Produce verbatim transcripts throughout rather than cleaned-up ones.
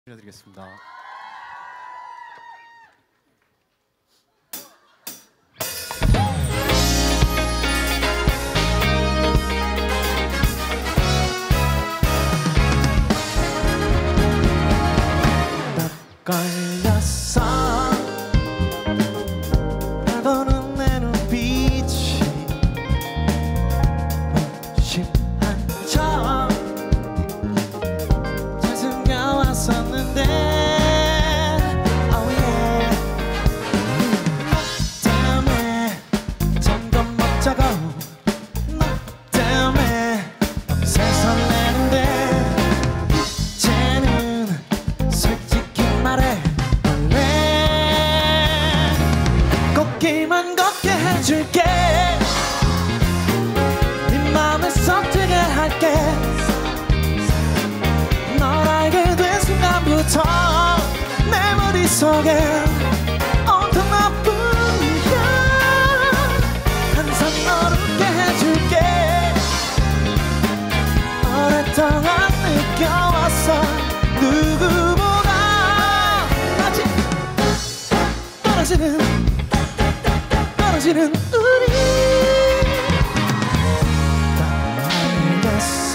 드리겠습니다. 걸렸어 날 보는 내 눈빛이 무심한 척 잘 숨겨왔었는데 oh yeah. 너 때문에 잠깐 못 자고 너 때문에 밤새 설레는데 이제는 솔직히 말해 걷기만 걷게 해줄게 네 맘을 서투게 할게 널 알게 된 순간부터 내 머릿속에 온통 너뿐이야 항상 널 웃게 해줄게 오랫동안 느껴왔어 누구보다 아직 떨어지는 떨어지는 우리 알겠어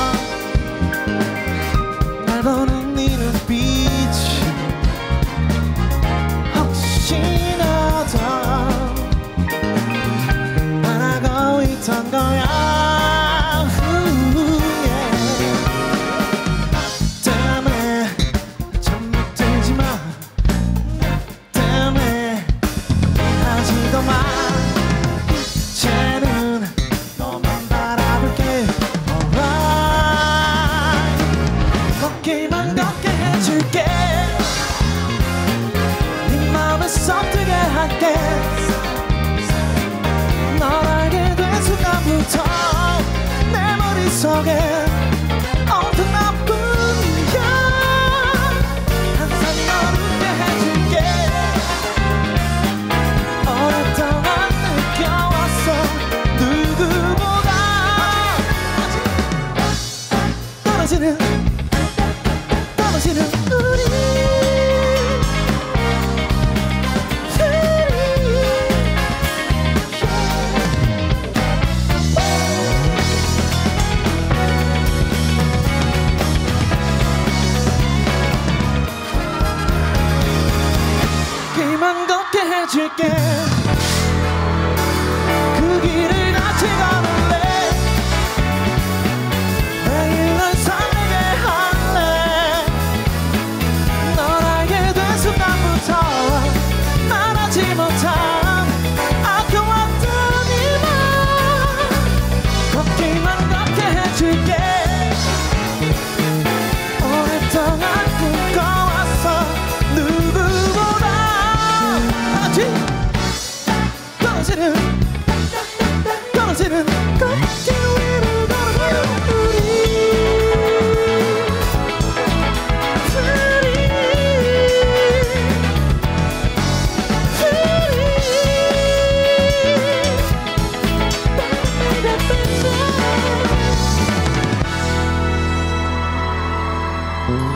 날 보는 네 눈빛이 혹시나 더 바라고 있던 거야 때문에 잠 못 들지마 때문에 하지도 마 이제는 너만 바라볼게 alright 걷기만 걷게 해줄게 네 맘을 서투게 할게 널 알게 된 순간부터 내 머릿속에 온통 너뿐이야 항상 널 웃게 해줄게 오랫동안 느껴왔어 누구보다 떨어지는 떨어지는 우리 길만 걷게 해줄게 그 길을 같이 걸을래 매일 널 설레게 할래 널 알게 된 순간부터 말하지 못한 아껴왔던 이만 걷기만 걷게 해줄게 오랫동안 꿈꿔왔어 누구보다 아직 떨어지는 떨어지는 걷기 위로 걸어가는 우리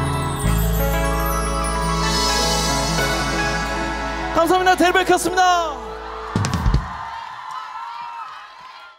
감사합니다. 델베이크였습니다.